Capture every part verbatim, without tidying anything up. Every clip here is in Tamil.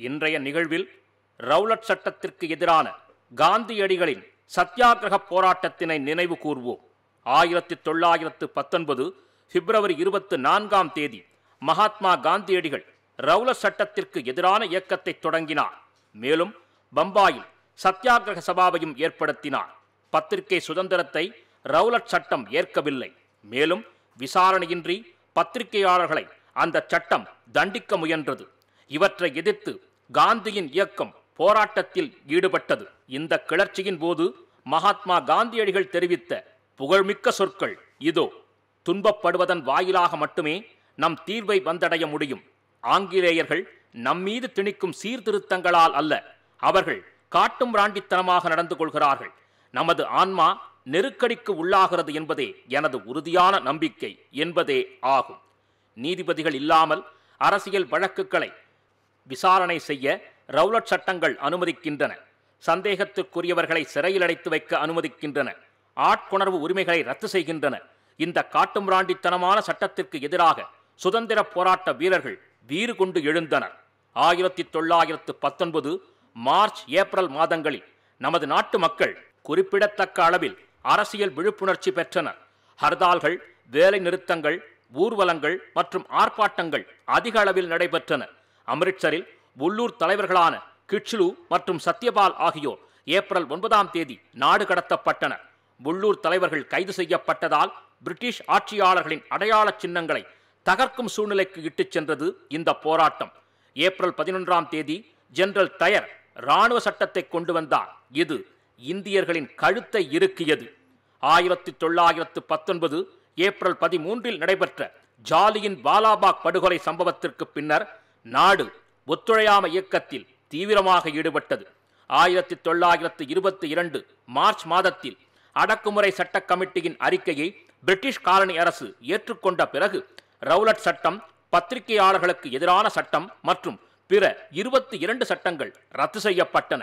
இன்றைய நிகழ்வில் ரவுலட் சட்டத்திற்கு எதிரான காந்தியடிகளின் சத்தியாகிரக போராட்டத்தினை நினைவு கூர்வோம். ஆயிரத்தி தொள்ளாயிரத்து பத்தொன்பது பிப்ரவரி இருபத்தி நான்காம் தேதி மகாத்மா காந்தியடிகள் ரவுலட் சட்டத்திற்கு எதிரான இயக்கத்தை தொடங்கினார். மேலும் பம்பாயில் சத்தியாகிரக சபாவையும் ஏற்படுத்தினார். பத்திரிகை சுதந்திரத்தை ரவுலட் சட்டம் ஏற்கவில்லை. மேலும் விசாரணையின்றி பத்திரிகையாளர்களை அந்த சட்டம் தண்டிக்க முயன்றது. இவற்றை எதிர்த்து காந்தியின் இயக்கம் போராட்டத்தில் ஈடுபட்டது. இந்த கிளர்ச்சியின் போது மகாத்மா காந்தியடிகள் தெரிவித்த புகழ்மிக்க சொற்கள் இதோ: துன்பப்படுவதன் வாயிலாக மட்டுமே நம் தீர்வை வந்தடைய முடியும். ஆங்கிலேயர்கள் நம்மீது திணிக்கும் சீர்திருத்தங்களால் அல்ல, அவர்கள் காட்டும் ராண்டித்தனமாக நடந்து கொள்கிறார்கள். நமது ஆன்மா நெருக்கடிக்கு உள்ளாகிறது என்பதே எனது உறுதியான நம்பிக்கை என்பதே ஆகும். நீதிபதிகள் இல்லாமல் அரசியல் வழக்குகளை விசாரணை செய்ய ரவுலட் சட்டங்கள் அனுமதிக்கின்றன. சந்தேகத்திற்குரியவர்களை சிறையில் அடைத்து வைக்க அனுமதிக்கின்றன. ஆட்கொணர்வு உரிமைகளை ரத்து செய்கின்றன. இந்த காட்டுமிராண்டித்தனமான சட்டத்திற்கு எதிராக சுதந்திர போராட்ட வீரர்கள் வீறு கொண்டு எழுந்தனர். ஆயிரத்தி தொள்ளாயிரத்து பத்தொன்பது மார்ச் ஏப்ரல் மாதங்களில் நமது நாட்டு மக்கள் குறிப்பிடத்தக்க அளவில் அரசியல் விழிப்புணர்ச்சி பெற்றனர். ஹர்தால்கள், வேலை நிறுத்தங்கள், ஊர்வலங்கள் மற்றும் ஆர்ப்பாட்டங்கள் அதிக அளவில் நடைபெற்றன. அம்ரிட்சரில் உள்ளூர் தலைவர்களான கிட்ச்லு மற்றும் சத்யபால் ஆகியோர் ஏப்ரல் ஒன்பதாம் தேதி நாடு கடத்தப்பட்டனர். உள்ளூர் தலைவர்கள் கைது செய்யப்பட்டதால் பிரிட்டிஷ் ஆட்சியாளர்களின் அடையாள சின்னங்களை தகர்க்கும் சூழ்நிலைக்கு இட்டுச் சென்றது இந்த போராட்டம். ஏப்ரல் பதினொன்றாம் தேதி ஜெனரல் டயர் இராணுவ சட்டத்தை கொண்டு வந்தார். இது இந்தியர்களின் கழுத்தை இறுக்கியது. ஆயிரத்தி தொள்ளாயிரத்து பத்தொன்பது ஏப்ரல் பதிமூன்றில் நடைபெற்ற ஜாலியின் வாலாபாக் படுகொலை சம்பவத்திற்கு பின்னர் நாடு ஒத்துழையாமை இயக்கத்தில் தீவிரமாக ஈடுபட்டது. ஆயிரத்தி தொள்ளாயிரத்து இருபத்தி இரண்டு மார்ச் மாதத்தில் அடக்குமுறை சட்ட கமிட்டியின் அறிக்கையை பிரிட்டிஷ் காலனி அரசு ஏற்றுக்கொண்ட பிறகு ரவுலட் சட்டம், பத்திரிகையாளர்களுக்கு எதிரான சட்டம் மற்றும் பிற இருபத்தி இரண்டு சட்டங்கள் ரத்து செய்யப்பட்டன.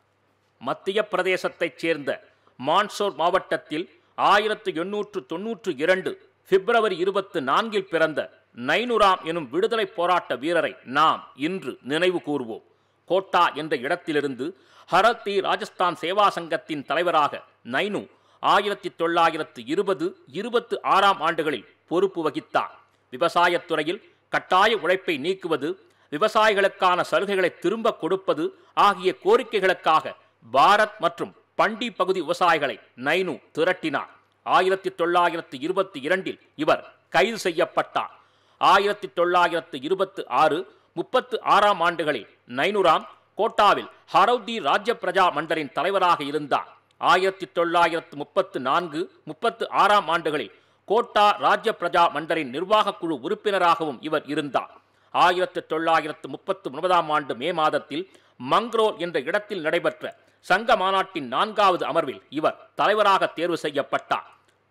மத்திய பிரதேசத்தைச் சேர்ந்த மான்சோர் மாவட்டத்தில் ஆயிரத்து எண்ணூற்று தொன்னூற்று இரண்டு பிப்ரவரி இருபத்தி நான்கில் பிறந்த நைனுராம் எனும் விடுதலை போராட்ட வீரரை நாம் இன்று நினைவு கூர்வோம். கோட்டா என்ற இடத்திலிருந்து ஹரத்தி ராஜஸ்தான் சேவா சங்கத்தின் தலைவராக நைனு ஆயிரத்தி தொள்ளாயிரத்து இருபது இருபத்தி ஆறாம் ஆண்டுகளில் பொறுப்பு வகித்தார். விவசாயத்துறையில் கட்டாய உழைப்பை நீக்குவது, விவசாயிகளுக்கான சலுகைகளை திரும்ப கொடுப்பது ஆகிய கோரிக்கைகளுக்காக பாரத் மற்றும் பண்டி பகுதி விவசாயிகளை நைனு திரட்டினார். ஆயிரத்தி தொள்ளாயிரத்து இருபத்தி இரண்டில் இவர் கைது செய்யப்பட்டார். ஆயிரத்தி தொள்ளாயிரத்து இருபத்தி ஆறு முப்பத்து ஆறாம் ஆண்டுகளில் நைனுராம் கோட்டாவில் ஹரௌதி ராஜ்ய பிரஜா மண்டலின் தலைவராக இருந்தார். ஆயிரத்தி தொள்ளாயிரத்து முப்பத்து நான்கு முப்பத்து ஆறாம் ஆண்டுகளில் கோட்டா ராஜ்ய பிரஜா மண்டலின் நிர்வாக குழு உறுப்பினராகவும் இவர் இருந்தார். ஆயிரத்தி தொள்ளாயிரத்து முப்பத்து ஒன்பதாம் ஆண்டு மே மாதத்தில் மங்க்ரோல் என்ற இடத்தில் நடைபெற்ற சங்க மாநாட்டின் நான்காவது அமர்வில் இவர் தலைவராக தேர்வு செய்யப்பட்டார்.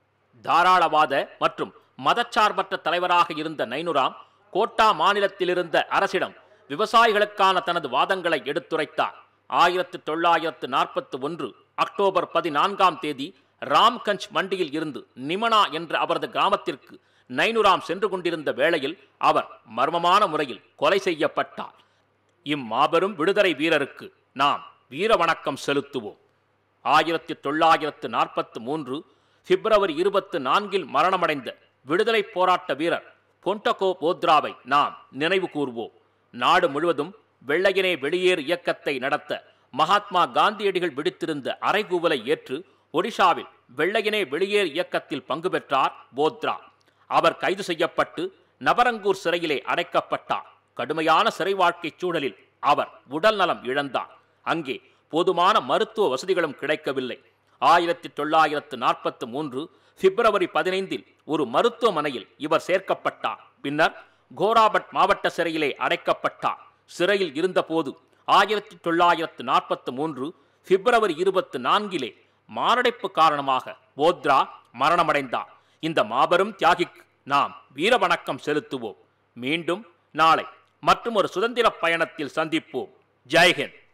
தாராளவாத மற்றும் மதச்சார்பற்ற தலைவராக இருந்த நைனுராம் கோட்டா மாநிலத்தில் இருந்த அரசிடம் விவசாயிகளுக்கான தனது வாதங்களை எடுத்துரைத்தார். ஆயிரத்தி தொள்ளாயிரத்து நாற்பத்தி ஒன்று அக்டோபர் பதினான்காம் தேதி ராம்கஞ்ச் மண்டியில் இருந்து நிமனா என்ற அவரது கிராமத்திற்கு நைனுராம் சென்று கொண்டிருந்த வேளையில் அவர் மர்மமான முறையில் கொலை செய்யப்பட்டார். இம்மாபெரும் விடுதலை வீரருக்கு நாம் வீர வணக்கம் செலுத்துவோம். ஆயிரத்தி தொள்ளாயிரத்து நாற்பத்தி மூன்று பிப்ரவரி இருபத்தி நான்கில் மரணமடைந்த விடுதலை போராட்ட வீரர் பொன்டகோ போத்ராவை நாம் நினைவு கூர்வோம். நாடு முழுவதும் வெள்ளையனே வெளியேறு இயக்கத்தை நடத்த மகாத்மா காந்தியடிகள் விடுத்திருந்த அறைகூவலை ஏற்று ஒடிஷாவில் வெள்ளையனே வெளியேறு இயக்கத்தில் பங்கு பெற்றார் போத்ரா. அவர் கைது செய்யப்பட்டு நபரங்கூர் சிறையிலே அடைக்கப்பட்டார். கடுமையான சிறை வாழ்க்கை சூழலில் அவர் உடல் நலம் இழந்தார். அங்கே போதுமான மருத்துவ வசதிகளும் கிடைக்கவில்லை. ஆயிரத்தி தொள்ளாயிரத்து நாற்பத்தி மூன்று பிப்ரவரி பதினைந்தில் ஒரு மருத்துவமனையில் இவர் சேர்க்கப்பட்டார். பின்னர் கோராபட் மாவட்ட சிறையிலே அடைக்கப்பட்டார். சிறையில் இருந்தபோது ஆயிரத்தி தொள்ளாயிரத்து நாற்பத்தி மூன்று பிப்ரவரி இருபத்தி நான்கிலே மாரடைப்பு காரணமாக போத்ரா மரணமடைந்தார். இந்த மாபெரும் தியாகிக்கு நாம் வீர வணக்கம் செலுத்துவோம். மீண்டும் நாளை மற்றும் ஒரு சுதந்திர பயணத்தில் சந்திப்போம். ஜெய்ஹிந்த்.